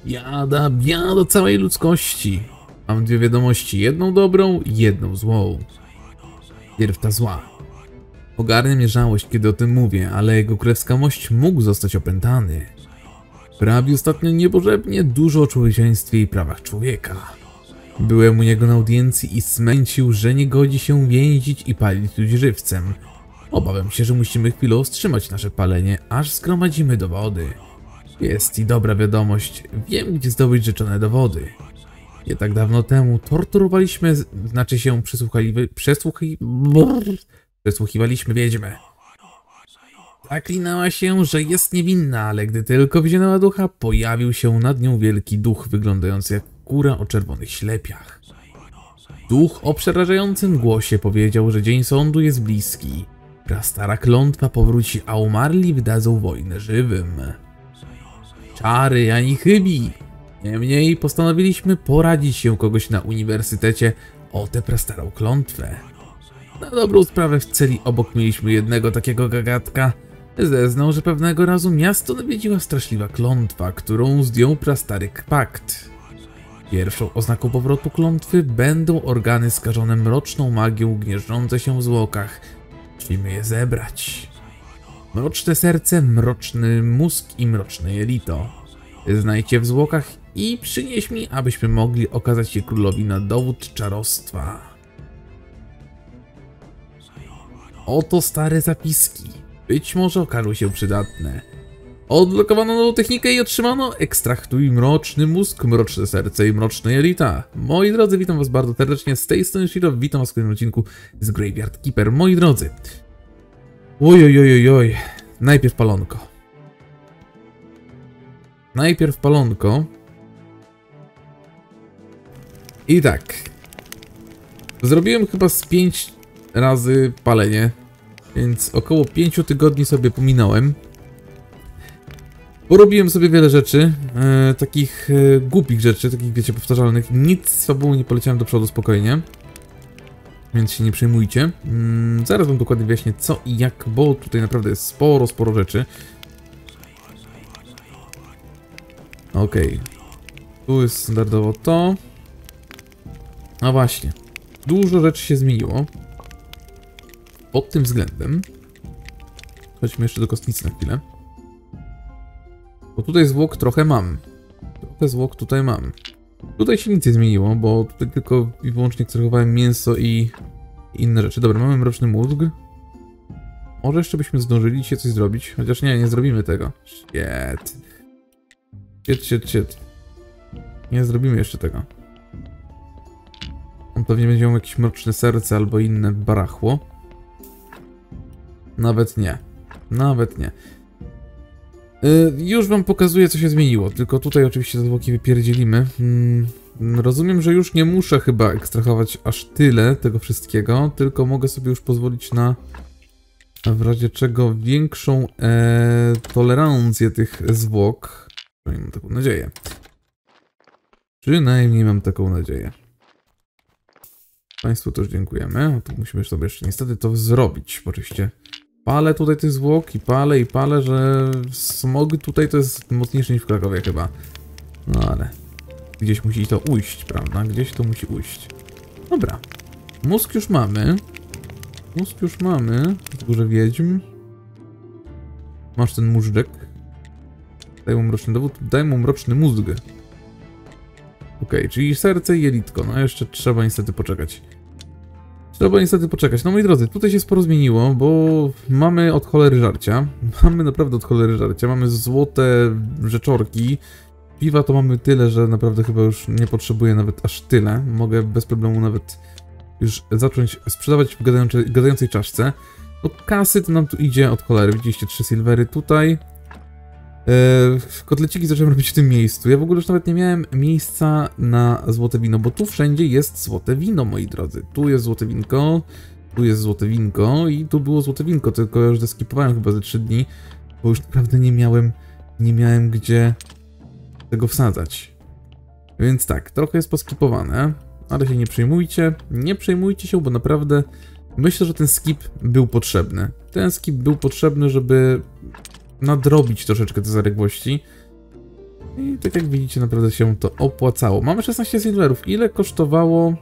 Biada całej ludzkości. Mam dwie wiadomości, jedną dobrą i jedną złą. Pierw ta zła. Ogarnia mnie żałość, kiedy o tym mówię, ale jego królewska mość mógł zostać opętany. Prawi ostatnio niebożebnie dużo o człowieczeństwie i prawach człowieka. Byłem u niego na audiencji i smęcił, że nie godzi się więzić i palić ludzi żywcem. Obawiam się, że musimy chwilę wstrzymać nasze palenie, aż zgromadzimy dowody. Jest i dobra wiadomość, wiem gdzie zdobyć rzeczone dowody. Nie tak dawno temu torturowaliśmy, przesłuchiwaliśmy wiedźmę. Zaklinała się, że jest niewinna, ale gdy tylko wzięła ducha, pojawił się nad nią wielki duch wyglądający jak góra o czerwonych ślepiach. Duch o przerażającym głosie powiedział, że dzień sądu jest bliski. Prastara klątwa powróci, a umarli wydadzą wojnę żywym. Czary ani chybi. Niemniej postanowiliśmy poradzić się kogoś na uniwersytecie o tę prastarą klątwę. Na dobrą sprawę w celi obok mieliśmy jednego takiego gagatka. Zeznał, że pewnego razu miasto nawiedziła straszliwa klątwa, którą zdjął prastary pakt. Pierwszą oznaką powrotu klątwy będą organy skażone mroczną magią gnieżdżące się w zwłokach. Musimy je zebrać. Mroczne serce, mroczny mózg i mroczne jelito. Znajdźcie w zwłokach i przynieś mi, abyśmy mogli okazać je królowi na dowód czarostwa. Oto stare zapiski. Być może okażą się przydatne. Odblokowano nową technikę i otrzymano ekstraktuj mroczny mózg, mroczne serce i mroczne jelita. Moi drodzy, witam was bardzo serdecznie, z tej strony Shiro, witam was w kolejnym odcinku z Graveyard Keeper. Moi drodzy, oj, najpierw palonko. Najpierw palonko. I tak. Zrobiłem chyba z 5 razy palenie, więc około 5 tygodni sobie pominąłem. Porobiłem sobie wiele rzeczy, takich głupich rzeczy, takich wiecie, powtarzalnych. Nic z fabułą nie poleciałem do przodu spokojnie. Więc się nie przejmujcie. Zaraz wam dokładnie wyjaśnię co i jak, bo tutaj naprawdę jest sporo rzeczy. Okej. Tu jest standardowo to. No właśnie. Dużo rzeczy się zmieniło. Pod tym względem. Chodźmy jeszcze do kostnicy na chwilę. Bo tutaj zwłok trochę mam. Trochę zwłok tutaj mam. Tutaj się nic nie zmieniło, bo tutaj tylko i wyłącznie ekstrahowałem mięso i inne rzeczy. Dobra, mamy mroczny mózg. Może jeszcze byśmy zdążyli dzisiaj coś zrobić. Chociaż nie zrobimy tego. Shit. Nie zrobimy jeszcze tego. On pewnie będzie miał jakieś mroczne serce albo inne barachło. Nawet nie. Już wam pokazuję co się zmieniło. Tylko tutaj oczywiście te zwłoki wypierdzielimy. Rozumiem, że już nie muszę chyba ekstrahować aż tyle tego wszystkiego. Tylko mogę sobie już pozwolić na w razie czego większą tolerancję tych zwłok. Przynajmniej mam taką nadzieję. Przynajmniej mam taką nadzieję. Państwu też dziękujemy. No to musimy sobie jeszcze niestety to zrobić. Oczywiście palę tutaj tych zwłok i palę, że smog tutaj to jest mocniejszy niż w Krakowie chyba. No ale gdzieś musi to ujść, prawda? Gdzieś to musi ujść. Dobra. Mózg już mamy. W górze wiedźm. Masz ten móżdżek. Daj mu mroczny dowód, daj mu mroczny mózg. Okej, czyli serce i jelitko. No jeszcze trzeba niestety poczekać. No moi drodzy, tutaj się sporo zmieniło, bo mamy od cholery żarcia. Mamy naprawdę od cholery żarcia. Mamy złote rzeczorki. Piwa to mamy tyle, że naprawdę chyba już nie potrzebuję nawet aż tyle. Mogę bez problemu nawet już zacząć sprzedawać w gadającej czaszce. No kasy to nam tu idzie od cholery. Widzieliście 3 silvery tutaj. Kotleciki zacząłem robić w tym miejscu. Ja w ogóle już nawet nie miałem miejsca na złote wino, bo tu wszędzie jest złote wino, moi drodzy. Tu jest złote winko, tu jest złote winko i tu było złote winko, tylko ja już zeskipowałem chyba ze 3 dni, bo już naprawdę nie miałem gdzie tego wsadzać. Więc tak, trochę jest poskipowane, ale się nie przejmujcie się, bo naprawdę myślę, że ten skip był potrzebny. Żeby nadrobić troszeczkę te zaległości. I tak jak widzicie, naprawdę się to opłacało. Mamy 16 silverów. Ile kosztowało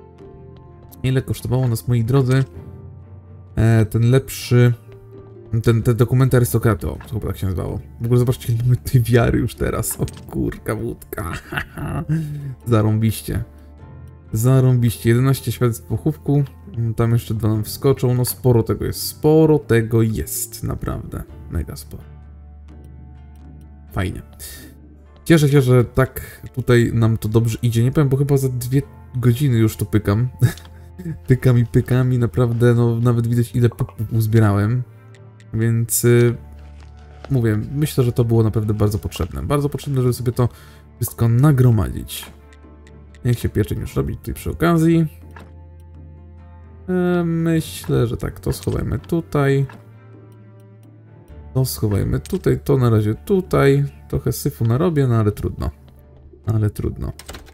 nas, moi drodzy, ten lepszy... Te dokumenty arystokraty, o, to chyba tak się nazywało. W ogóle zobaczcie, ile mamy tej wiary już teraz. O kurka wódka. Zarąbiście. Zarąbiście. 11 świadectw pochówku. Tam jeszcze 2 nam wskoczą. No sporo tego jest. Sporo tego jest. Naprawdę. Mega sporo. Fajnie. Cieszę się, że tak tutaj nam to dobrze idzie. Nie powiem, bo chyba za 2 godziny już to pykam. Pykam i naprawdę, no nawet widać, ile pupów uzbierałem. Więc mówię, myślę, że to było naprawdę bardzo potrzebne. Bardzo potrzebne, żeby sobie to wszystko nagromadzić. Niech się pieczeń już robi tutaj przy okazji. Myślę, że tak, to schowajmy tutaj. To schowajmy tutaj, to na razie tutaj. Trochę syfu narobię, no ale trudno. Ale trudno.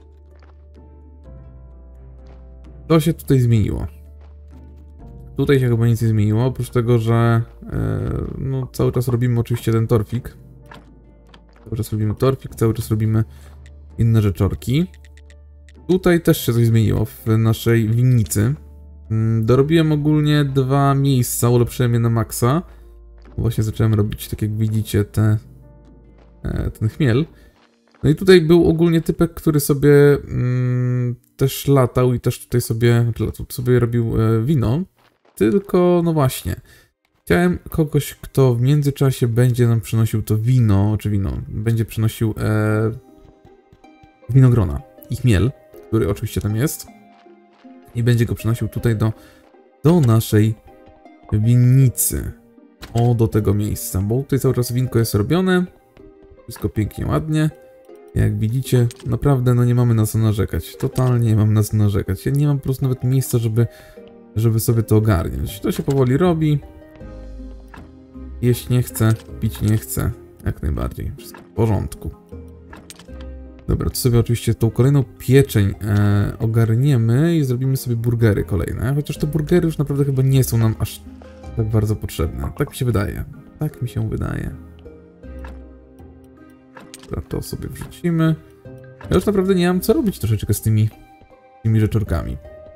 To się tutaj zmieniło. Tutaj się chyba nic nie zmieniło, oprócz tego, że no, cały czas robimy oczywiście ten torfik. Cały czas robimy torfik, cały czas robimy inne rzeczorki. Tutaj też się coś zmieniło w naszej winnicy. Dorobiłem ogólnie 2 miejsca, ulepszyłem je na maksa. Właśnie zacząłem robić, tak jak widzicie, ten chmiel. No i tutaj był ogólnie typek, który sobie też latał i też tutaj sobie robił wino. Tylko, no właśnie, chciałem kogoś, kto w międzyczasie będzie nam przynosił to wino, będzie przynosił winogrona i chmiel, który oczywiście tam jest. I będzie go przynosił tutaj do naszej winnicy. O, do tego miejsca, bo tutaj cały czas winko jest robione. Wszystko pięknie, ładnie. Jak widzicie, naprawdę no nie mamy na co narzekać. Totalnie nie mam na co narzekać. Ja nie mam po prostu nawet miejsca, żeby sobie to ogarniać. To się powoli robi. Jeść nie chcę, pić nie chcę. Jak najbardziej. Wszystko w porządku. Dobra, to sobie oczywiście tą kolejną pieczeń ogarniemy i zrobimy sobie burgery kolejne. Chociaż te burgery już naprawdę chyba nie są nam aż tak bardzo potrzebne. Tak mi się wydaje. Tak mi się wydaje. Dobra, to sobie wrzucimy. Ja już naprawdę nie mam co robić troszeczkę z tymi rzeczorkami.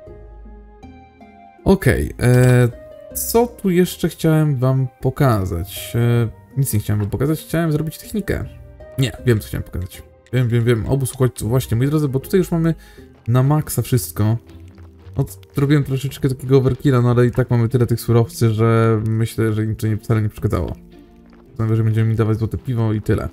Okej, co tu jeszcze chciałem wam pokazać? Nic nie chciałem wam pokazać, chciałem zrobić technikę. Nie, wiem co chciałem pokazać. Wiem. Obóz uchodźców, właśnie, moi drodzy, bo tutaj już mamy na maksa wszystko. No, zrobiłem troszeczkę takiego overkilla, no ale i tak mamy tyle tych surowcy, że myślę, że im to wcale nie przeszkadzało. Znaczy, że będziemy mi dawać złote piwo i tyle.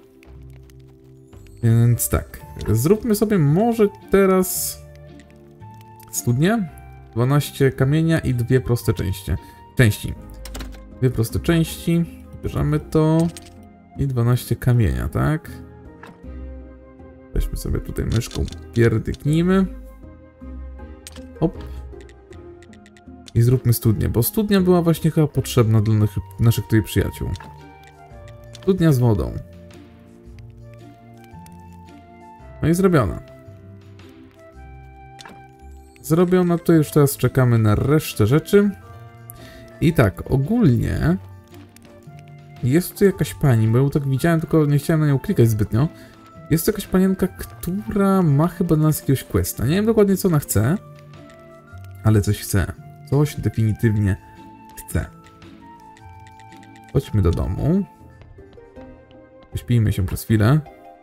Więc tak, zróbmy sobie może teraz studnię. 12 kamienia i 2 proste części. 2 proste części. Bierzemy to. I 12 kamienia, tak? Weźmy sobie tutaj myszką, pierdyknijmy. Hop. I zróbmy studnię, bo studnia była właśnie chyba potrzebna dla naszych tutaj przyjaciół. Studnia z wodą. No i zrobiona. Zrobiona, to już teraz czekamy na resztę rzeczy. I tak, ogólnie jest tu jakaś pani, bo ją tak widziałem, tylko nie chciałem na nią klikać zbytnio. Jest tu jakaś panienka, która ma chyba dla nas jakiegoś questa. Nie wiem dokładnie co ona chce, ale coś chce. Coś definitywnie chce. Chodźmy do domu. Pośpijmy się przez chwilę.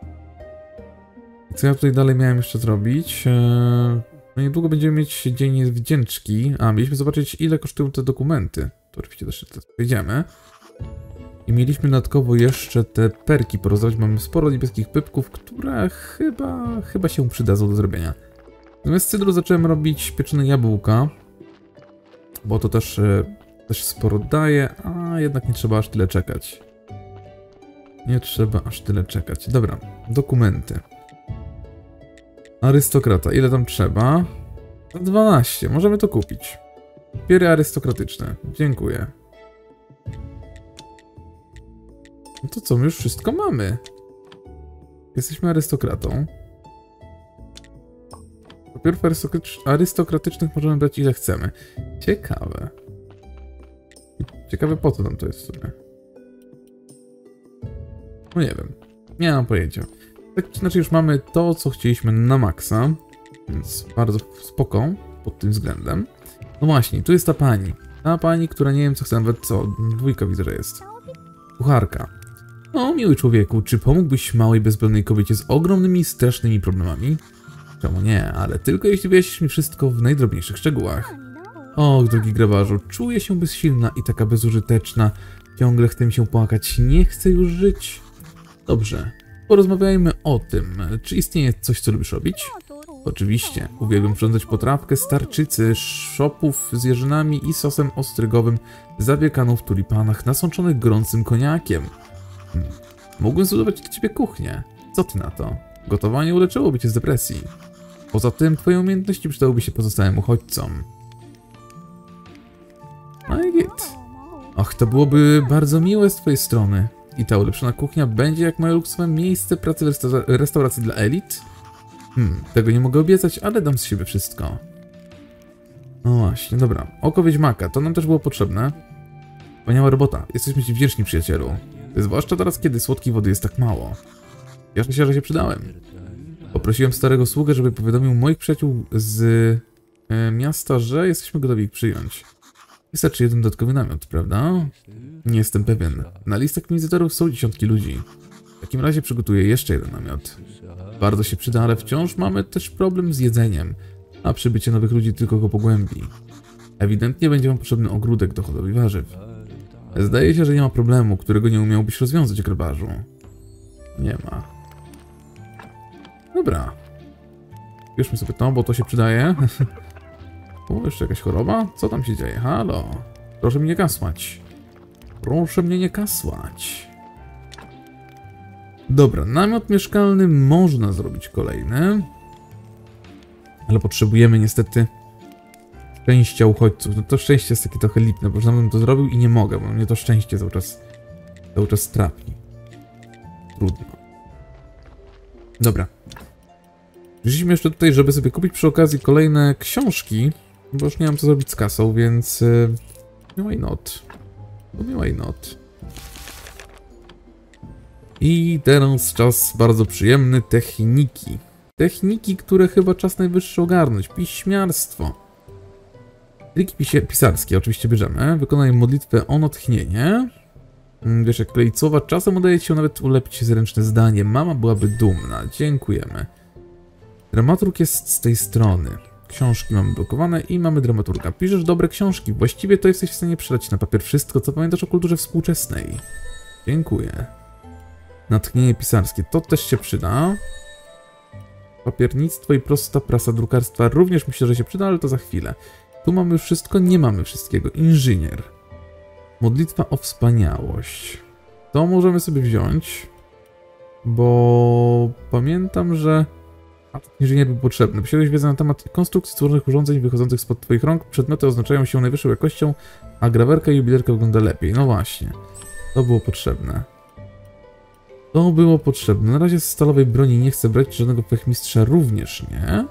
I co ja tutaj dalej miałem jeszcze zrobić? No niedługo będziemy mieć Dzień Wdzięczki. A, mieliśmy zobaczyć, ile kosztują te dokumenty. To oczywiście też wejdziemy. I mieliśmy dodatkowo jeszcze te perki porozdawać. Mamy sporo niebieskich pypków, które chyba się przydadzą do zrobienia. Natomiast z cydru zacząłem robić pieczone jabłka, bo to też sporo daje, a jednak nie trzeba aż tyle czekać. Nie trzeba aż tyle czekać. Dobra, dokumenty. Arystokrata, ile tam trzeba? 12, możemy to kupić. Papiery arystokratyczne, dziękuję. No to co, my już wszystko mamy. Jesteśmy arystokratą. Papierów arystokratycznych możemy brać ile chcemy. Ciekawe. Ciekawe po co nam to jest w sumie. No nie wiem. Nie mam pojęcia. W Tak czy inaczej już mamy to, co chcieliśmy na maksa, więc bardzo spoko pod tym względem. No właśnie, tu jest ta pani. Ta pani, która nie wiem co chce, nawet co, dwójka widzę, że jest. Kucharka. No, miły człowieku, czy pomógłbyś małej, bezbronnej kobiecie z ogromnymi, strasznymi problemami? Czemu nie, ale tylko jeśli wyjaśnisz mi wszystko w najdrobniejszych szczegółach. Och, drogi grabarzu, czuję się bezsilna i taka bezużyteczna. Ciągle chce mi się płakać, nie chcę już żyć. Dobrze, porozmawiajmy o tym. Czy istnieje coś, co lubisz robić? Oczywiście, uwielbiam przyrządzać potrawkę z tarczycy, szopów z jeżynami i sosem ostrygowym zapiekaną w tulipanach nasączonych gorącym koniakiem. Mógłbym zbudować dla ciebie kuchnię. Co ty na to? Gotowanie uleczyłoby cię z depresji. Poza tym twoje umiejętności przydałyby się pozostałym uchodźcom. No i git. Och, to byłoby bardzo miłe z twojej strony. I ta ulepszona kuchnia będzie jak moje luksusowe miejsce pracy w restauracji dla elit? Tego nie mogę obiecać, ale dam z siebie wszystko. No właśnie, dobra. Oko wiedźmaka, to nam też było potrzebne. Wspaniała robota. Jesteśmy ci wdzięczni, przyjacielu. Zwłaszcza teraz, kiedy słodkiej wody jest tak mało. Cieszę się, że się przydałem. Poprosiłem starego sługę, żeby powiadomił moich przyjaciół z miasta, że jesteśmy gotowi ich przyjąć. Wystarczy jeden dodatkowy namiot, prawda? Nie jestem pewien. Na listach wizytorów są dziesiątki ludzi. W takim razie przygotuję jeszcze jeden namiot. Bardzo się przyda, ale wciąż mamy też problem z jedzeniem, a przybycie nowych ludzi tylko go pogłębi. Ewidentnie będzie wam potrzebny ogródek do hodowli warzyw. Zdaje się, że nie ma problemu, którego nie umiałbyś rozwiązać, grabarzu. Nie ma. Dobra. Bierzmy sobie to, bo to się przydaje. O, jeszcze jakaś choroba? Co tam się dzieje? Halo? Proszę mnie nie kasłać. Proszę mnie nie kasłać. Dobra, namiot mieszkalny można zrobić kolejny. Ale potrzebujemy niestety szczęścia uchodźców. No to szczęście jest takie trochę lipne, bo już bym to zrobił i nie mogę, bo mnie to szczęście cały czas trapi. Trudno. Dobra. Przyszliśmy jeszcze tutaj, żeby sobie kupić przy okazji kolejne książki, bo już nie mam co zrobić z kasą, więc why not? Why not? I teraz czas bardzo przyjemny, techniki. Techniki, które chyba czas najwyższy ogarnąć. Piśmiarstwo. Triki pisarskie oczywiście bierzemy. Wykonaj modlitwę o natchnienie. Wiesz, jak klei słowa, czasem udaje ci się nawet ulepić zręczne zdanie. Mama byłaby dumna. Dziękujemy. Dramaturg jest z tej strony. Książki mamy blokowane i mamy dramaturga. Piszesz dobre książki. Właściwie to jesteś w stanie przelać na papier wszystko, co pamiętasz o kulturze współczesnej. Dziękuję. Natchnienie pisarskie. To też się przyda. Papiernictwo i prosta prasa drukarstwa również myślę, że się przyda, ale to za chwilę. Tu mamy już wszystko, nie mamy wszystkiego. Inżynier. Modlitwa o wspaniałość. To możemy sobie wziąć, bo pamiętam, że inżynier był potrzebny. Posiadłeś wiedzę na temat konstrukcji stworzonych urządzeń wychodzących spod twoich rąk. Przedmioty oznaczają się najwyższą jakością, a grawerka i jubilerka wygląda lepiej. No właśnie. To było potrzebne. To było potrzebne. Na razie z stalowej broni nie chcę brać, żadnego fechmistrza również nie.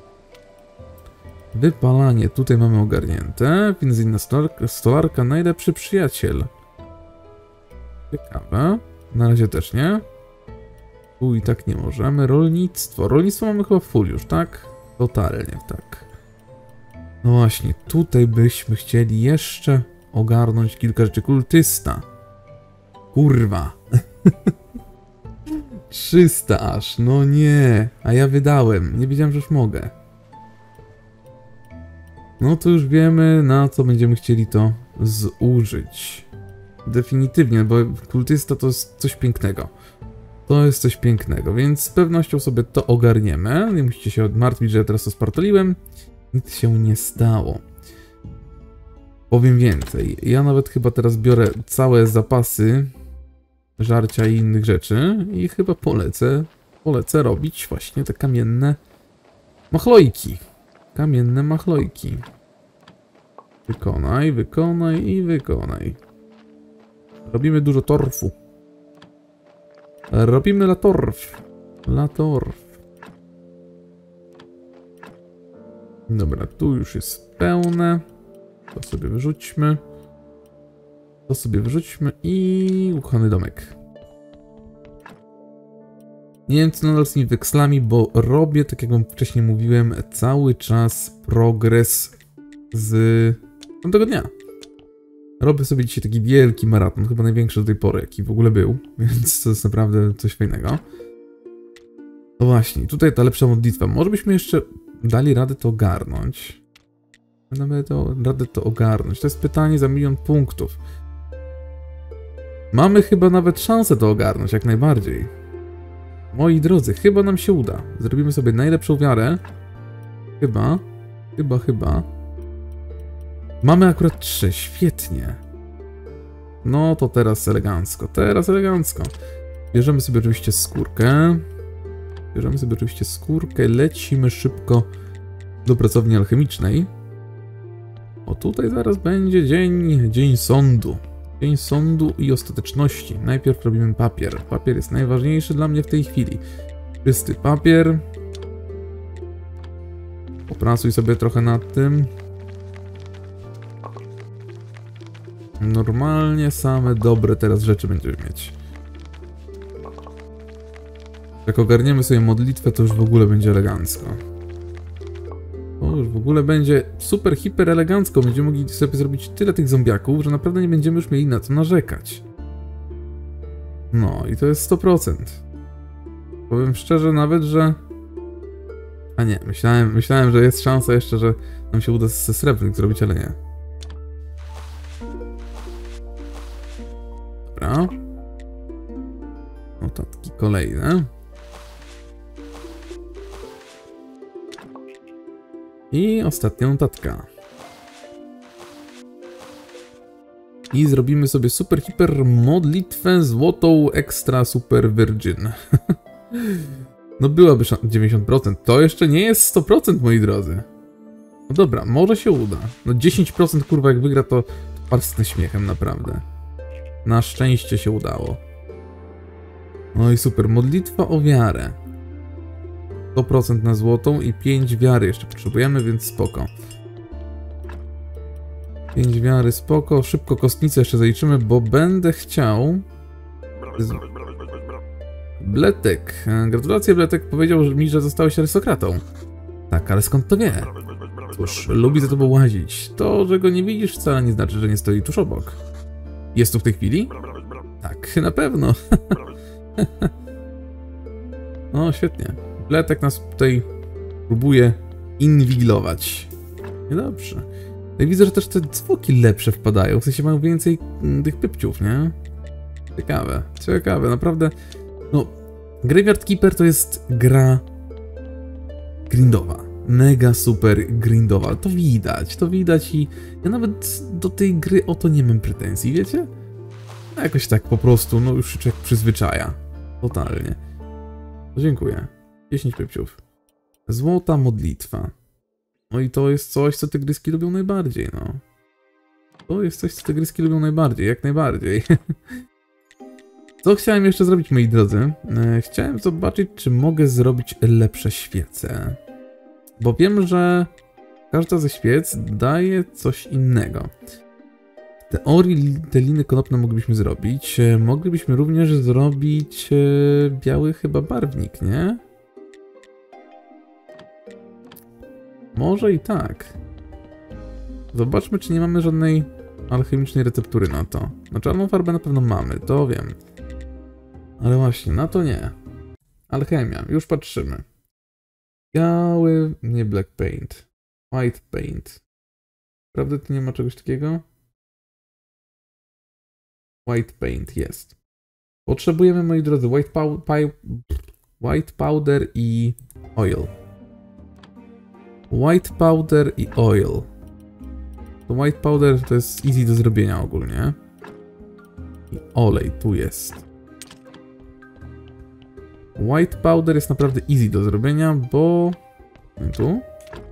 Wypalanie. Tutaj mamy ogarnięte. Benzyna stolarka, najlepszy przyjaciel. Ciekawe. Na razie też nie. Tu i tak nie możemy. Rolnictwo. Rolnictwo mamy chyba full już, tak? Totalnie tak. No właśnie, tutaj byśmy chcieli jeszcze ogarnąć kilka rzeczy. Kultysta. Kurwa. 300 aż. No nie. A ja wydałem. Nie wiedziałem, że już mogę. No to już wiemy, na co będziemy chcieli to zużyć. Definitywnie, bo kultysta to jest coś pięknego. To jest coś pięknego, więc z pewnością sobie to ogarniemy. Nie musicie się odmartwić, że ja teraz to spartoliłem. Nic się nie stało. Powiem więcej. Ja nawet chyba teraz biorę całe zapasy żarcia i innych rzeczy i chyba polecę robić właśnie te kamienne machlojki. Kamienne machlojki. Wykonaj, wykonaj i wykonaj. Robimy dużo torfu. Robimy la torf. La torf. Dobra, tu już jest pełne. To sobie wyrzućmy. To sobie wyrzućmy i ukochany domek. Nie wiem co nadal z tymi wekslami, bo robię, tak jak wam wcześniej mówiłem, cały czas progres z tamtego dnia. Robię sobie dzisiaj taki wielki maraton, chyba największy do tej pory, jaki w ogóle był, więc to jest naprawdę coś fajnego. No właśnie, tutaj ta lepsza modlitwa. Może byśmy jeszcze dali radę to ogarnąć. Damy radę to ogarnąć. To jest pytanie za 1 000 000 punktów. Mamy chyba nawet szansę to ogarnąć, jak najbardziej. Moi drodzy, chyba nam się uda. Zrobimy sobie najlepszą wiarę. Chyba. Mamy akurat 3, świetnie. No to teraz elegancko, Bierzemy sobie oczywiście skórkę. Lecimy szybko do pracowni alchemicznej. O, tutaj zaraz będzie dzień sądu. Dzień sądu i ostateczności. Najpierw robimy papier. Papier jest najważniejszy dla mnie w tej chwili. Czysty papier. Popracuj sobie trochę nad tym. Normalnie same dobre teraz rzeczy będziemy mieć. Jak ogarniemy sobie modlitwę, to już w ogóle będzie elegancko. To już w ogóle będzie super, hiper elegancko. Będziemy mogli sobie zrobić tyle tych zombiaków, że naprawdę nie będziemy już mieli na co narzekać. No i to jest 100%. Powiem szczerze nawet, że... A nie, myślałem, że jest szansa jeszcze, że nam się uda ze srebrnych zrobić, ale nie. Dobra. Notatki kolejne. I ostatnia notatka. I zrobimy sobie super, hiper modlitwę złotą extra super virgin. No byłaby 90%. To jeszcze nie jest 100%, moi drodzy. No dobra, może się uda. No 10% kurwa jak wygra to parsknę śmiechem naprawdę. Na szczęście się udało. No i super. Modlitwa o wiarę. 100% na złotą i 5 wiary jeszcze potrzebujemy, więc spoko. 5 wiary, spoko. Szybko kostnicę jeszcze zaliczymy, bo będę chciał... Bletek. Gratulacje, Bletek. Powiedział mi, że zostałeś arystokratą. Tak, ale skąd to wie? Cóż, lubi za tobą łazić. To, że go nie widzisz, wcale nie znaczy, że nie stoi tuż obok. Jest tu w tej chwili? Tak, na pewno. No, świetnie. Bletek nas tutaj próbuje inwigilować. Niedobrze. No i widzę, że też te zwłoki lepsze wpadają. W sensie mają więcej tych pypciów, nie? Ciekawe, naprawdę. No, Graveyard Keeper to jest gra grindowa. Mega super grindowa. To widać i ja nawet do tej gry o to nie mam pretensji, wiecie? No jakoś tak po prostu, no już się człowiek przyzwyczaja. Totalnie. No, dziękuję. 10 pypciów. Złota modlitwa. No i to jest coś, co tygryski lubią najbardziej, no. To jest coś, co tygryski lubią najbardziej, jak najbardziej. Co chciałem jeszcze zrobić, moi drodzy? Chciałem zobaczyć, czy mogę zrobić lepsze świece. Bo wiem, że każda ze świec daje coś innego. W teorii te liny konopne moglibyśmy zrobić. Moglibyśmy również zrobić biały chyba barwnik, nie? Może i tak. Zobaczmy, czy nie mamy żadnej alchemicznej receptury na to. Na czarną farbę na pewno mamy, to wiem. Ale właśnie, na to nie. Alchemia, już patrzymy. Biały, nie black paint. White paint. Prawda, tu nie ma czegoś takiego? White paint jest. Potrzebujemy, moi drodzy, white powder i oil. White powder i oil. To white powder to jest easy do zrobienia ogólnie. I olej tu jest. White powder jest naprawdę easy do zrobienia, bo... Tu?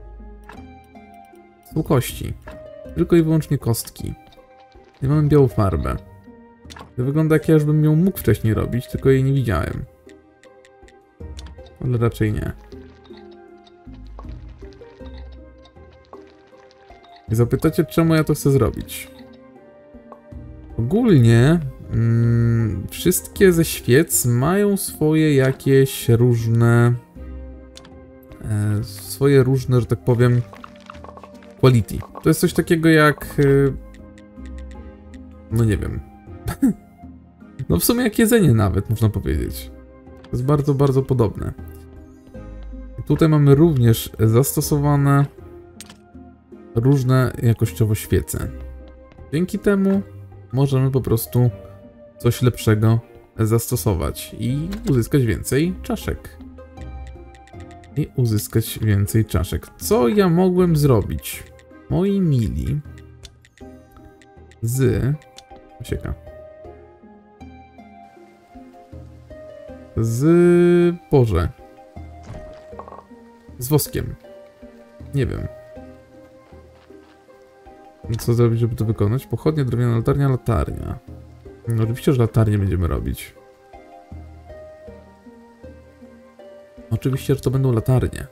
Są kości. Tylko i wyłącznie kostki. I mamy białą farbę. To wygląda jak ja już bym ją mógł wcześniej robić, tylko jej nie widziałem. Ale raczej nie. I zapytacie, czemu ja to chcę zrobić. Ogólnie Wszystkie ze świec mają swoje jakieś różne... że tak powiem, quality. To jest coś takiego jak... no nie wiem. No w sumie jak jedzenie nawet, można powiedzieć. To jest bardzo, bardzo podobne. Tutaj mamy również zastosowane różne jakościowo świece. Dzięki temu możemy po prostu coś lepszego zastosować i uzyskać więcej czaszek. Co ja mogłem zrobić? Moi mili z... Boże. Z woskiem. Nie wiem. Co zrobić, żeby to wykonać? Pochodnie, drewniana latarnia. No oczywiście, że latarnię będziemy robić. Oczywiście, że to będą latarnie.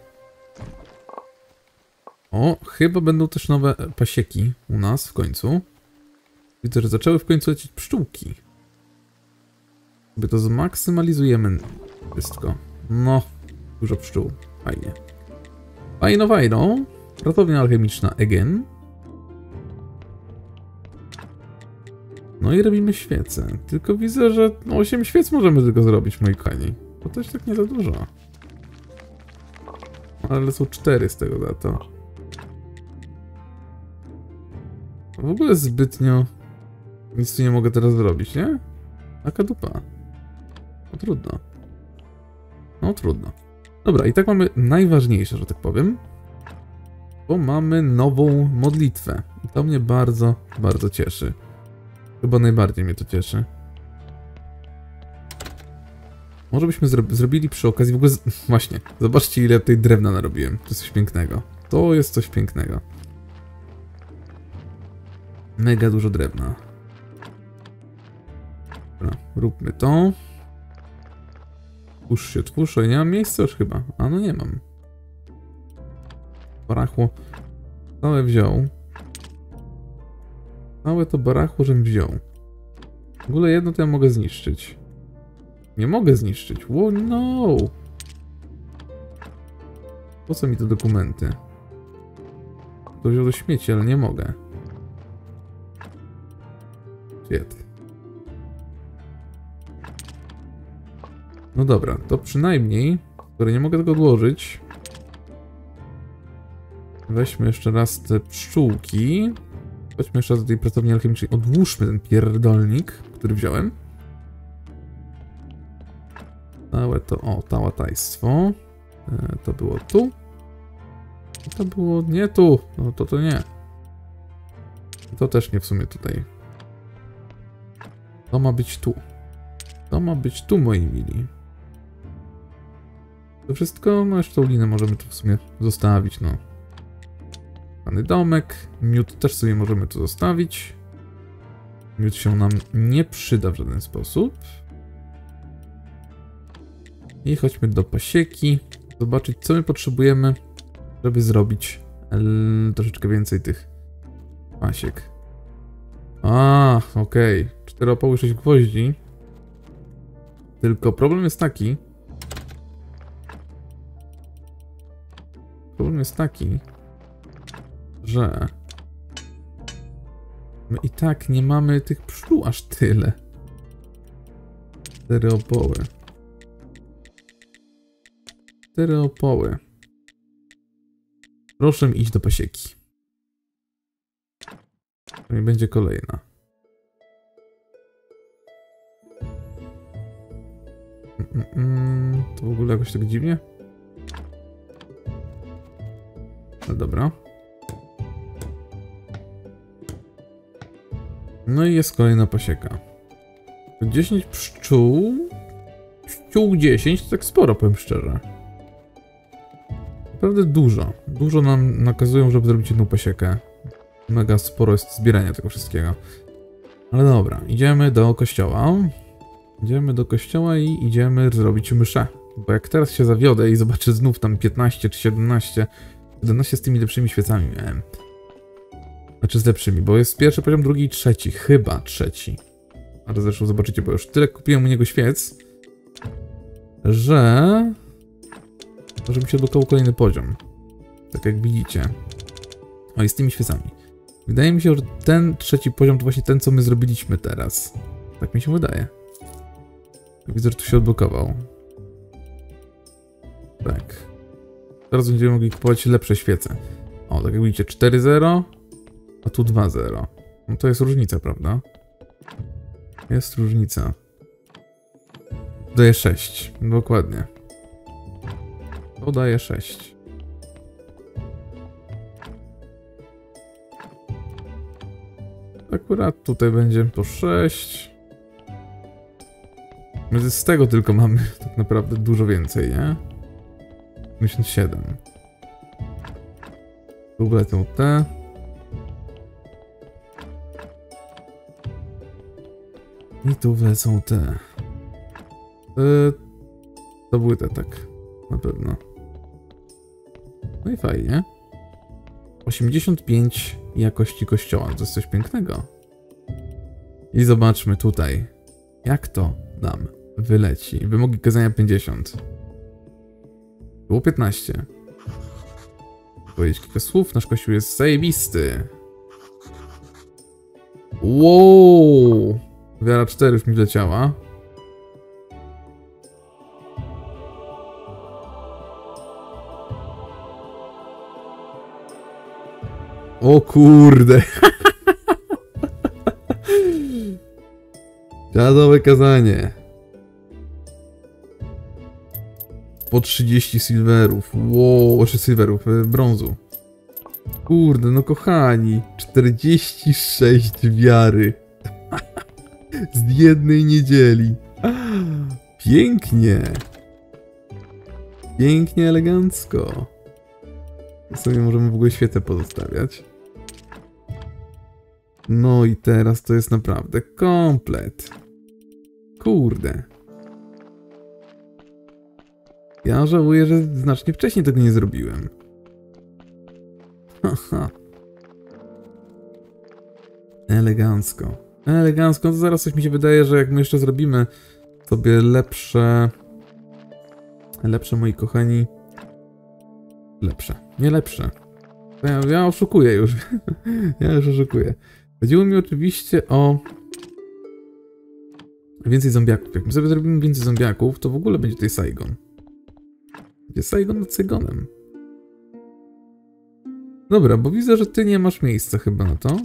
O, chyba będą też nowe pasieki u nas w końcu. Widzę, że zaczęły w końcu lecieć pszczółki. Sobie to zmaksymalizujemy wszystko. No, dużo pszczół. Fajnie. Fajno. Pracownia alchemiczna again. No i robimy świece. Tylko widzę, że 8 świec możemy tylko zrobić, moi kochani. To też tak nie za dużo. Ale są 4 z tego za to. W ogóle zbytnio nic tu nie mogę teraz zrobić, nie? Taka dupa. No trudno. No trudno. Dobra, i tak mamy najważniejsze, że tak powiem. Bo mamy nową modlitwę. I to mnie bardzo, bardzo cieszy. Chyba najbardziej mnie to cieszy. Może byśmy zrobili przy okazji w ogóle... Właśnie, zobaczcie ile tutaj drewna narobiłem. To jest coś pięknego. To jest coś pięknego. Mega dużo drewna. Dobra, róbmy to. Twórz, nie mam miejsca już chyba. A no nie mam. Barachło. Całe wziął. Całe to barachło, żebym wziął. W ogóle jedno to ja mogę zniszczyć. Nie mogę zniszczyć. Oh no! Po co mi te dokumenty? To wziął do śmieci, ale nie mogę. Shit. No dobra, to przynajmniej, skoro nie mogę tego odłożyć, weźmy jeszcze raz te pszczółki. Chodźmy jeszcze raz do tej pracowni alchemicznej. Odłóżmy ten pierdolnik, który wziąłem. Całe to... O, tałatajstwo. To było tu. To było nie tu. No to nie. To też nie w sumie tutaj. To ma być tu. To ma być tu, moi mili. To wszystko, no jeszcze tą linę możemy tu w sumie zostawić, no. Pany domek. Miód też sobie możemy tu zostawić. Miód się nam nie przyda w żaden sposób. I chodźmy do pasieki. Zobaczyć, co my potrzebujemy, żeby zrobić troszeczkę więcej tych pasiek. A, okej. 4 opały, 6 gwoździ. Tylko problem jest taki... że... my i tak nie mamy tych pszczół aż tyle. 4 opały. 4 opały. Proszę iść do pasieki. To mi będzie kolejna. To w ogóle jakoś tak dziwnie? No dobra. No i jest kolejna pasieka. 10 pszczół. Pszczół 10 to tak sporo, powiem szczerze. Naprawdę dużo. Dużo nam nakazują, żeby zrobić jedną pasiekę. Mega sporo jest zbierania tego wszystkiego. Ale dobra, idziemy do kościoła. Idziemy do kościoła i idziemy zrobić mszę. Bo jak teraz się zawiodę i zobaczę znów tam 15 czy 17... 17 z tymi lepszymi świecami miałem. Znaczy z lepszymi, bo jest pierwszy poziom, drugi i trzeci. Chyba trzeci. ale zresztą zobaczycie, bo już tyle kupiłem u niego świec, że mi się odblokował kolejny poziom. Tak jak widzicie. O, i z tymi świecami. Wydaje mi się, że ten trzeci poziom to właśnie ten, co my zrobiliśmy teraz. Tak mi się wydaje. Widzę, że tu się odblokował. Tak. Teraz będziemy mogli kupować lepsze świece. O, tak jak widzicie, 4.0, a tu 2.0. No to jest różnica, prawda? Jest różnica. Daje 6. Dokładnie. To daje 6. Akurat tutaj będzie po 6. My z tego tylko mamy tak naprawdę dużo więcej, nie? 57. Tu wlecą te. I tu wlecą te. To były te, tak. Na pewno. No i fajnie. 85 jakości kościoła. To jest coś pięknego. I zobaczmy tutaj. Jak to nam wyleci. Wymogi kazania 50. Było 15. Powiedzieć kilka słów. Nasz kościół jest zajebisty. Wow! Wiara 4 już mi wleciała. O kurde. Dziadowe kazanie. Po 30 silverów. Wow, czy silverów, brązu. Kurde, no kochani. 46 wiary. Z jednej niedzieli. Pięknie. Pięknie, elegancko. Sobie możemy w ogóle świecę pozostawiać. No i teraz to jest naprawdę komplet. Kurde. Ja żałuję, że znacznie wcześniej tego nie zrobiłem. Haha. Elegancko. Elegancko. To zaraz coś mi się wydaje, że jak my jeszcze zrobimy sobie lepsze... Lepsze, moi kochani... Lepsze. Nie lepsze. Ja oszukuję już. Ja już oszukuję. Chodziło mi oczywiście o... Więcej zombiaków. Jak my sobie zrobimy więcej zombiaków, to w ogóle będzie tutaj Saigon. Będzie Saigon nad Saigonem. Dobra, bo widzę, że ty nie masz miejsca chyba na to.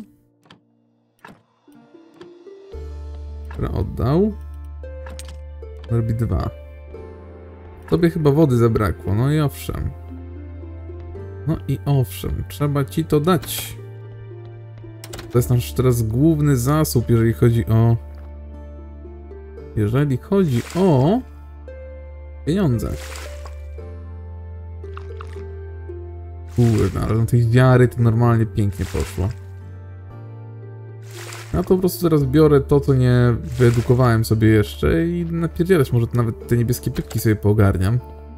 Dobra, oddał. Robi 2. Tobie chyba wody zabrakło, no i owszem. No i owszem, trzeba ci to dać. To jest nasz teraz główny zasób, jeżeli chodzi o... Jeżeli chodzi o... pieniądze. Kurde, ale na tej wiary to normalnie pięknie poszło. Ja to po prostu teraz biorę to, co nie wyedukowałem sobie jeszcze i napierdzielać. Może nawet te niebieskie pytki sobie poogarniam.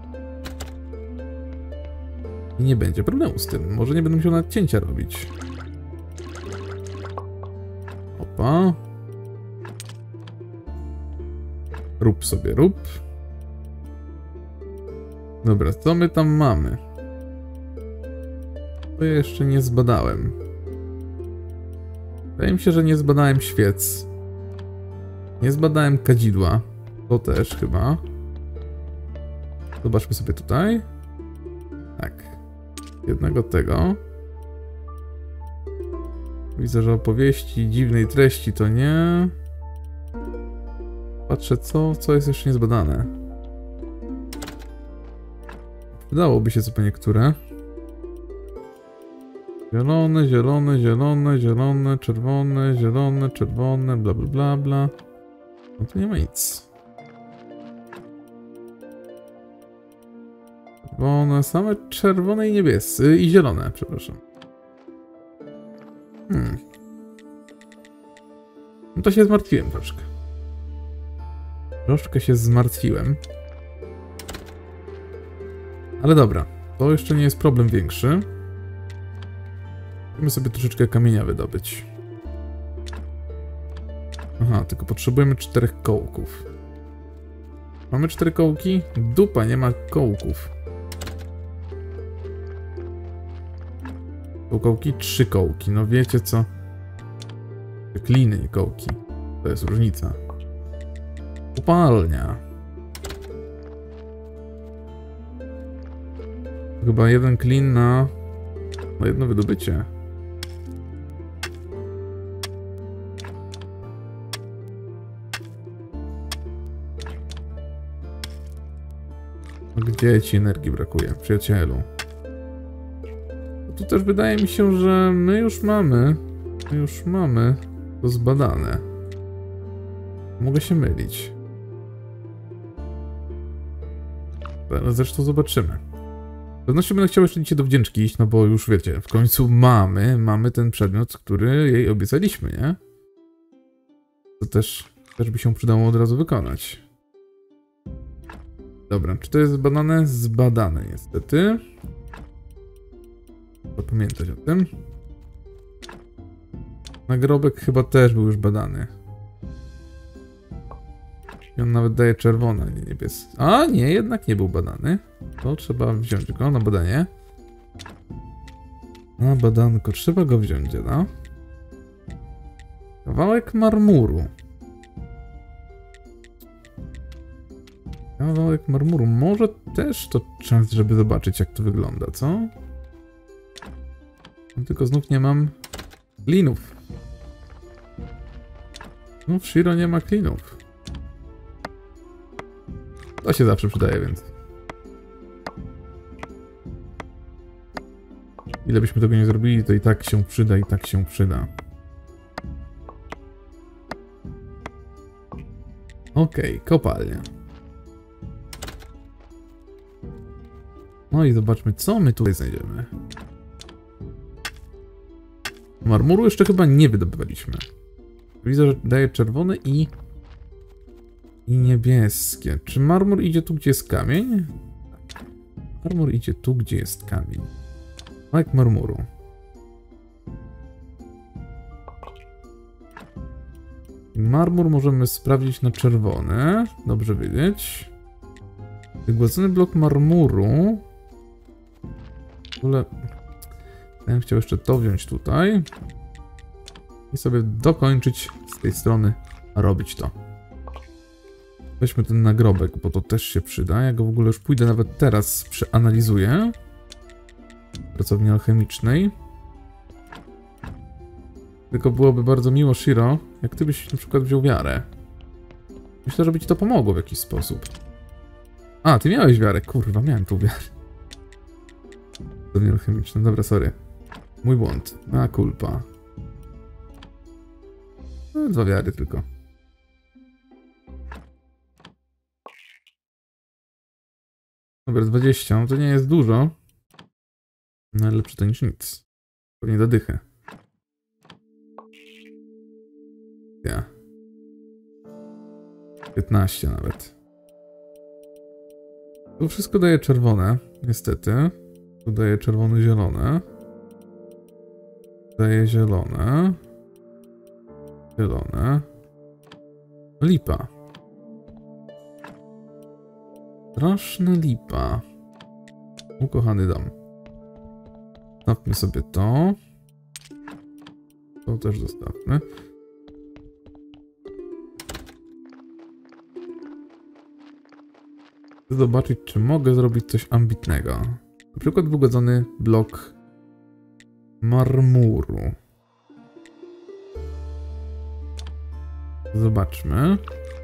I nie będzie problemu z tym. Może nie będę musiał nawet cięcia robić. Opa. Rób sobie, rób. Dobra, co my tam mamy? To ja jeszcze nie zbadałem. Wydaje mi się, że nie zbadałem świec. Nie zbadałem kadzidła. To też chyba. Zobaczmy sobie tutaj. Tak. Jednego tego. Widzę, że opowieści dziwnej treści to nie. Patrzę, co jest jeszcze niezbadane. Wydałoby się co po niektóre. Zielone, zielone, zielone, zielone, czerwone, zielone, czerwone, bla bla bla bla. No tu nie ma nic. Czerwone, same czerwone i niebieskie, i zielone, przepraszam. No to się zmartwiłem troszkę. Troszkę się zmartwiłem. Ale dobra, to jeszcze nie jest problem większy. Musimy sobie troszeczkę kamienia wydobyć. Aha, tylko potrzebujemy 4 kołków. Mamy 4 kołki? Dupa, nie ma kołków. Kołki? 3 kołki. No wiecie co? Kliny i kołki. To jest różnica. Upalnia. Chyba jeden klin na jedno wydobycie. Gdzie ci energii brakuje, przyjacielu? Tu też wydaje mi się, że my już mamy to zbadane. Mogę się mylić. Ale zresztą zobaczymy. Z pewnością będę chciał jeszcze dzisiaj do wdzięczki iść, no bo już wiecie, w końcu mamy ten przedmiot, który jej obiecaliśmy, nie? To też by się przydało od razu wykonać. Dobra, czy to jest zbadane? Zbadane niestety. Trzeba pamiętać o tym. Nagrobek chyba też był już badany. I on nawet daje czerwone, nie niebieskie. A nie, jednak nie był badany. To trzeba wziąć go na badanie. Na badanko, trzeba go wziąć, no. Kawałek marmuru. Kawałek marmuru. Może też to czas, żeby zobaczyć, jak to wygląda, co? Tylko znów nie mam klinów. No w Shiro nie ma klinów. To się zawsze przydaje, więc... Ile byśmy tego nie zrobili, to i tak się przyda, i tak się przyda. Okej, kopalnia. No i zobaczmy, co my tutaj znajdziemy. Marmuru jeszcze chyba nie wydobywaliśmy. Widzę, że daje czerwone i niebieskie. Czy marmur idzie tu, gdzie jest kamień? Tak. Marmur idzie tu, gdzie jest kamień. Jak marmuru. Marmur możemy sprawdzić na czerwone. Dobrze wiedzieć. Wygładzony blok marmuru. W ogóle... Ja bym chciał jeszcze to wziąć tutaj. I sobie dokończyć z tej strony robić to. Weźmy ten nagrobek, bo to też się przyda. Ja go w ogóle już pójdę nawet teraz przeanalizuję. W pracowni alchemicznej. Tylko byłoby bardzo miło, Shiro, jak ty byś na przykład wziął wiarę. Myślę, że by ci to pomogło w jakiś sposób. A, ty miałeś wiarę. Kurwa, miałem tu wiarę. Pracownia alchemiczna. Dobra, sorry. Mój błąd. A, kulpa. No, 2 wiary tylko. Dobra, 20. No to nie jest dużo. No ale lepsze to niż nic. Pewnie do dychy. Ja. 15 nawet. Tu wszystko daje czerwone, niestety. Tu daje czerwone-zielone. Daje zielone. Zielone. Lipa. Straszna lipa. Ukochany dom. Zostawmy sobie to. To też zostawmy. Chcę zobaczyć, czy mogę zrobić coś ambitnego. Na przykład wygładzony blok marmuru. Zobaczmy.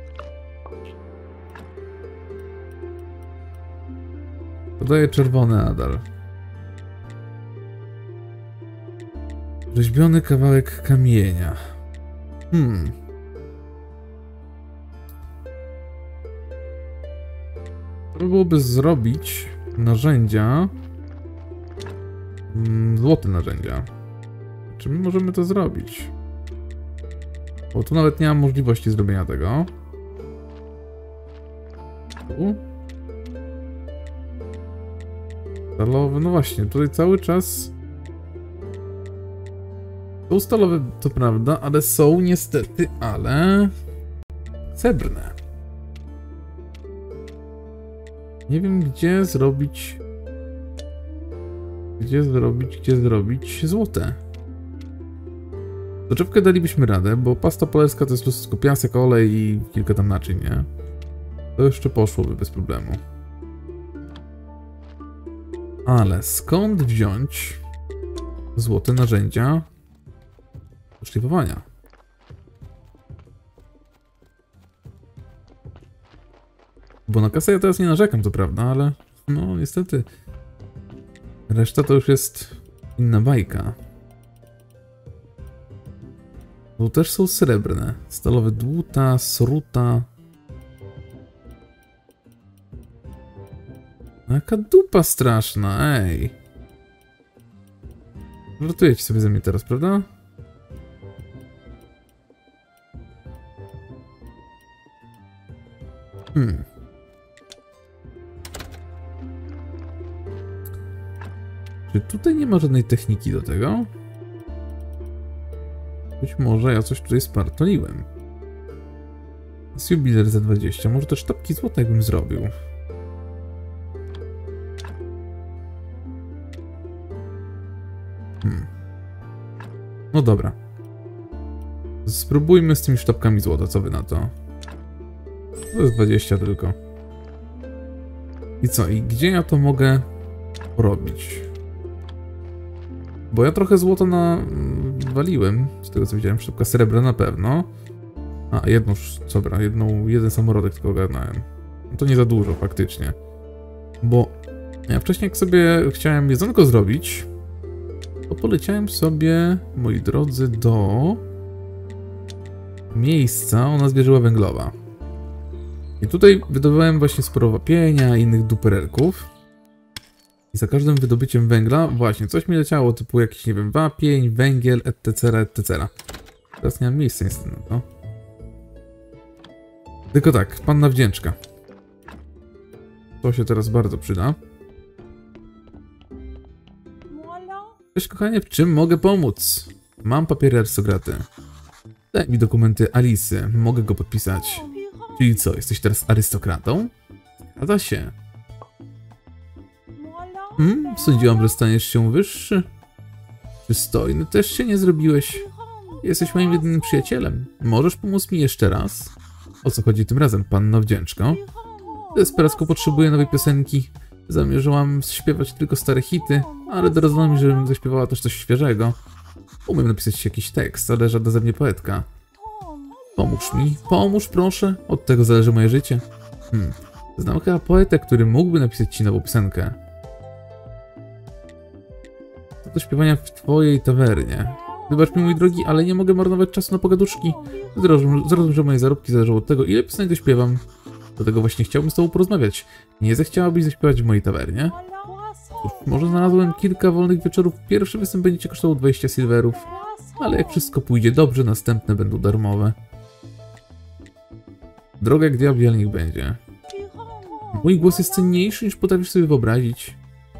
Podaję czerwone nadal. Rzeźbiony kawałek kamienia. Trzeba byłoby zrobić narzędzia. Złote narzędzia. Czy my możemy to zrobić? Bo tu nawet nie mam możliwości zrobienia tego. Tu. Stalowy, no właśnie, tutaj cały czas... Są stalowe, to prawda, ale są niestety, srebrne. Nie wiem, gdzie zrobić złote. Soczewkę dalibyśmy radę, bo pasta polerska to jest po prostu piasek, olej i kilka tam naczyń, nie? To jeszcze poszłoby bez problemu. Ale skąd wziąć złote narzędzia do szlifowania? Bo na kasę ja teraz nie narzekam, to prawda, ale no niestety reszta to już jest inna bajka. Tu też są srebrne. Stalowe dłuta, sruta. Jaka dupa straszna, ej. Żartujecie sobie ze mnie teraz, prawda? Czy tutaj nie ma żadnej techniki do tego? Być może ja coś tutaj spartoliłem. Jest jubiler za 20. Może te sztabki złota jakbym zrobił. No dobra. Spróbujmy z tymi sztabkami złota, co wy na to? To jest 20 tylko. I co? I gdzie ja to mogę robić? Bo ja trochę złota nawaliłem, z tego co widziałem, sztabka srebra na pewno. A, jedną, dobra, jeden samorodek tylko ogarnąłem. No to nie za dużo, faktycznie. Bo ja wcześniej jak sobie chciałem jedzonko zrobić, to poleciałem sobie, moi drodzy, do miejsca o nazwie Żyła Węglowa. I tutaj wydobywałem właśnie sporo wapienia i innych duperelków. I za każdym wydobyciem węgla, właśnie, coś mi leciało, typu jakiś, nie wiem, wapień, węgiel, etc., etc. Teraz nie mam miejsca niestety na to. Tylko tak, panna wdzięczka. To się teraz bardzo przyda. Cześć kochanie, w czym mogę pomóc? Mam papiery arystokraty. Daj mi dokumenty Alisy, mogę go podpisać. Czyli co, jesteś teraz arystokratą? Zgadza się. Sądziłam, że staniesz się wyższy. Przystojny też się nie zrobiłeś. Jesteś moim jedynym przyjacielem. Możesz pomóc mi jeszcze raz? O co chodzi tym razem, panno wdzięczko? Desperacko potrzebuję nowej piosenki. Zamierzałam śpiewać tylko stare hity, ale doradzono mi, żebym zaśpiewała też coś świeżego. Umiem napisać jakiś tekst, ale żadna ze mnie poetka. Pomóż mi, pomóż proszę, od tego zależy moje życie. Znam chyba poetę, który mógłby napisać ci nową piosenkę. To do śpiewania w twojej tawernie. Wybacz mi, mój drogi, ale nie mogę marnować czasu na pogaduszki. Zrozum, że moje zarobki zależą od tego, ile piosenek dośpiewam. Dlatego właśnie chciałbym z tobą porozmawiać. Nie zechciałabyś zaśpiewać w mojej tawernie? Cóż, może znalazłem kilka wolnych wieczorów. Pierwszy występ będzie cię kosztował 20 silverów. Ale jak wszystko pójdzie dobrze, następne będą darmowe. Droga jak diabli, ale niech będzie. Mój głos jest cenniejszy niż potrafisz sobie wyobrazić.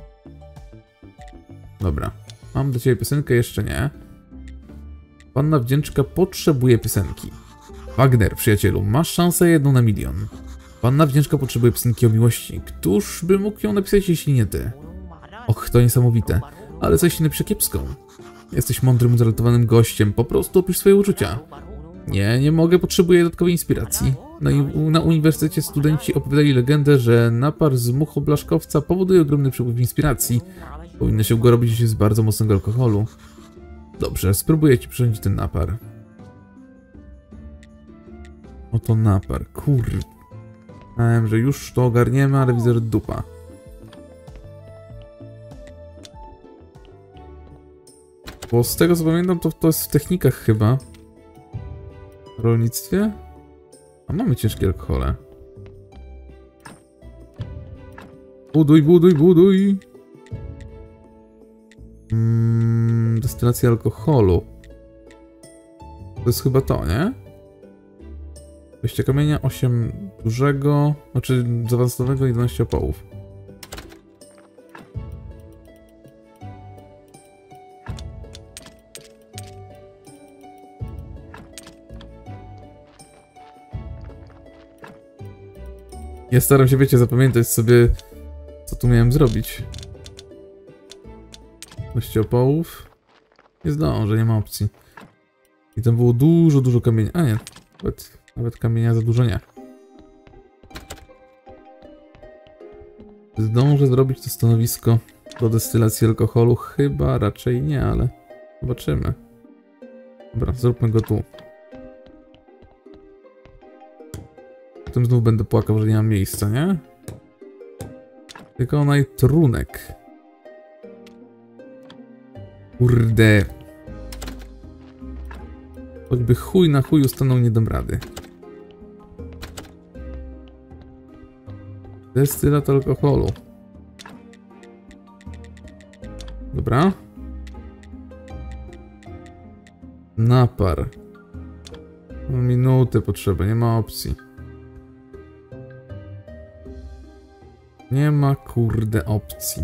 Dobra. Mam do ciebie piosenkę, jeszcze nie. Panna wdzięczka potrzebuje piosenki. Wagner, przyjacielu, masz szansę 1 na 1 000 000. Panna wdzięczka potrzebuje piosenki o miłości. Któż by mógł ją napisać, jeśli nie ty? Och, to niesamowite. Ale coś się napisze kiepską. Jesteś mądrym, uzaletowanym gościem. Po prostu opisz swoje uczucia. Nie mogę, potrzebuję dodatkowej inspiracji. Na uniwersytecie studenci opowiadali legendę, że napar z muchoblaszkowca powoduje ogromny przepływ inspiracji. Powinno się go robić z bardzo mocnego alkoholu. Dobrze, spróbuję ci przyrządzić ten napar. Oto napar, kurde. Myślałem, że już to ogarniemy, ale widzę, że dupa. Bo z tego co pamiętam, to jest w technikach chyba. W rolnictwie? A mamy ciężkie alkohole. Buduj, buduj, buduj! Destylacja alkoholu. To jest chyba to, nie? 20 kamienia, 8 dużego, znaczy zaawansowanego i 12 opołów. Ja staram się, wiecie, zapamiętać sobie, co tu miałem zrobić. Kościopołów. Nie zdążę, nie ma opcji. I tam było dużo kamienia. A nie, nawet kamienia za dużo nie. Zdążę zrobić to stanowisko do destylacji alkoholu? Chyba raczej nie, ale zobaczymy. Dobra, zróbmy go tu. Potem znów będę płakał, że nie mam miejsca, nie? Tylko trunek. Kurde. Choćby chuj na chuju stanął, nie dam rady. Destylat alkoholu. Dobra. Napar. Minutę potrzeba, nie ma opcji. Nie ma kurde opcji.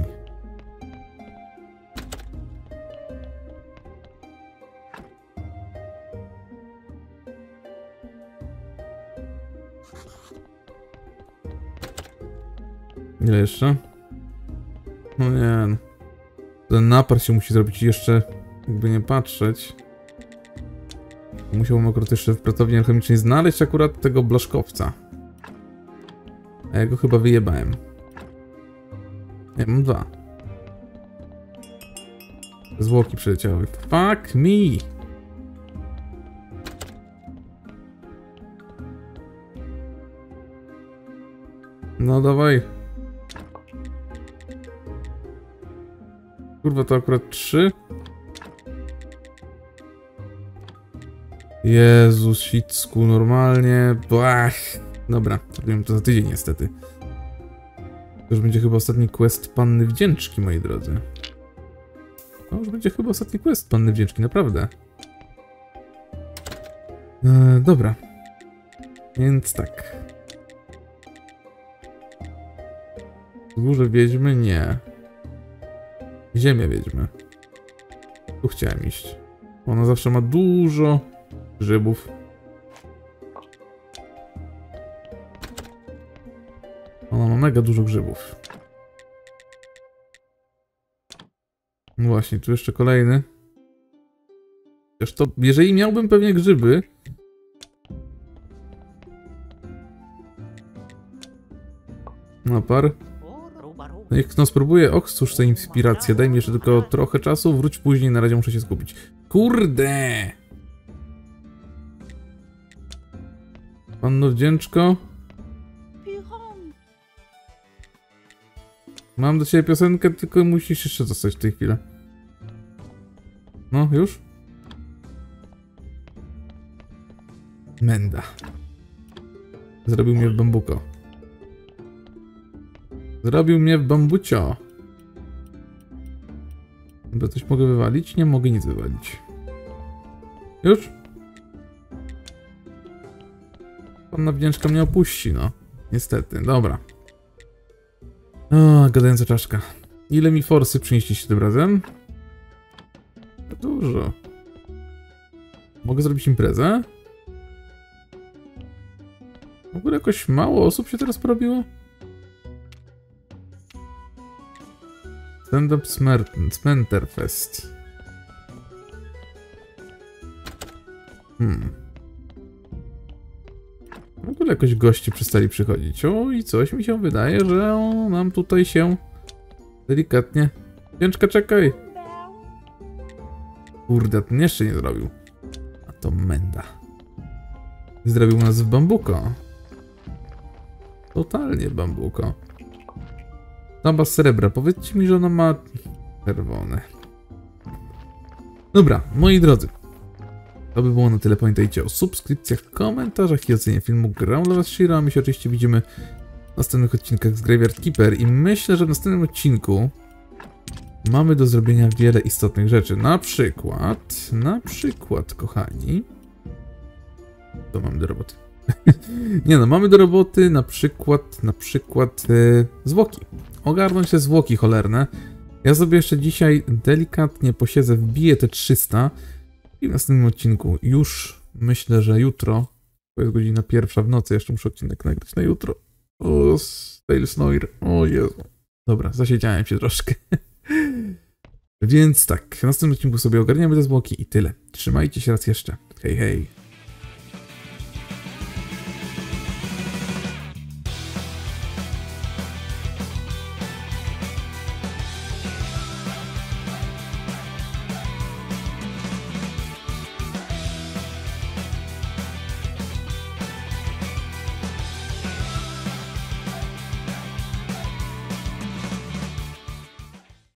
Ile jeszcze? No nie. Ten napar się musi zrobić jeszcze, jakby nie patrzeć. Musiałbym akurat jeszcze w pracowni alchemicznej znaleźć akurat tego blaszkowca. A ja go chyba wyjebałem. Nie, mam 2. Zwłoki przyleciały. Fuck me! No dawaj. Kurwa, to akurat 3? Jezus, sicku, normalnie. Bach. Dobra, zrobimy to za tydzień niestety. To już będzie chyba ostatni quest Panny Wdzięczki, moi drodzy. To już będzie chyba ostatni quest Panny Wdzięczki, naprawdę. Dobra. Więc tak. Wzgórze Wiedźmy? Nie. Ziemię Wiedźmy. Tu chciałem iść. Ona zawsze ma dużo grzybów. Ona ma mega dużo grzybów. No właśnie, tu jeszcze kolejny. Chociaż to, jeżeli miałbym pewnie grzyby... Napar. No niech no spróbuję. Och, cóż za inspiracja. Daj mi jeszcze tylko trochę czasu. Wróć później, na razie muszę się skupić. Kurde! Panno Wdzięczko. Mam do ciebie piosenkę, tylko musisz jeszcze zostać w tej chwili. No, już? Menda. Zrobił mnie w bambuko. Zrobił mnie w bambucio. Dobra, coś mogę wywalić? Nie mogę nic wywalić. Już? Panna Wdzięczka mnie opuści, no. Niestety, dobra. O, gadająca czaszka. Ile mi forsy przynieśliście tym razem? Dużo. Mogę zrobić imprezę? W ogóle jakoś mało osób się teraz porobiło? Stand-up Smenterfest. W ogóle jakoś goście przestali przychodzić. O, i coś mi się wydaje, że nam tutaj się delikatnie... Wdzięczka, czekaj! Kurde, ten jeszcze nie zrobił. A to menda. Zrobił nas w bambuko. Totalnie bambuko. Dama srebra. Powiedzcie mi, że ona ma czerwone. Dobra, moi drodzy. To by było na tyle. Pamiętajcie o subskrypcjach, komentarzach i ocenie filmu. Grał dla was Shiro, a my się oczywiście widzimy w następnych odcinkach z Graveyard Keeper. I myślę, że w następnym odcinku mamy do zrobienia wiele istotnych rzeczy. Na przykład, kochani... To mamy do roboty. Nie no, mamy do roboty na przykład zwłoki. Ogarnąć te zwłoki cholerne. Ja sobie jeszcze dzisiaj delikatnie posiedzę, wbiję te 300 i w następnym odcinku już myślę, że jutro, to jest godzina 1 w nocy, jeszcze muszę odcinek nagrać na jutro. O, Tailsnoir. O Jezu. Dobra, zasiedziałem się troszkę. Więc tak, w następnym odcinku sobie ogarniamy te zwłoki i tyle. Trzymajcie się raz jeszcze. Hej, hej.